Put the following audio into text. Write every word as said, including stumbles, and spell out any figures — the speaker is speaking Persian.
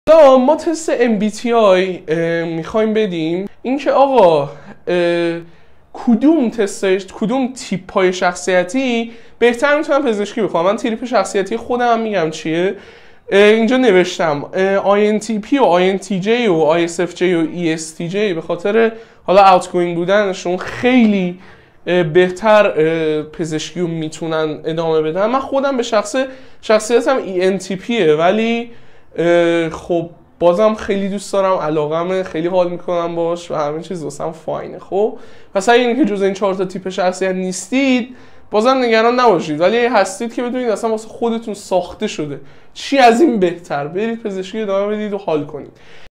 حالا ما تست ام بی تی آی میخوایم بدیم اینکه آقا کدوم تستش کدوم تیپ های شخصیتی بهتر میتونم پزشکی بخونم. من تریپ شخصیتی خودم میگم چیه. اینجا نوشتم آی ان تی پی و آی ان تی جی و آی اس اف جی و ای اس تی جی به خاطر حالا اوتگوینگ بودنشون خیلی بهتر پزشکی رو میتونن ادامه بدن. من خودم به شخص شخصیتم ای ان تی پیه، ولی خب بازم خیلی دوست دارم، علاقمه، خیلی حال میکنم باش و همه چیز واسم فاینه. خب پس اگه اینکه جز این چهار تا تیپ شخصیت نیستید بازم نگران نباشید، ولی اگه هستید که بدونید اصلا واسه خودتون ساخته شده، چی از این بهتر، برید پزشکی ادامه بدید و حال کنید.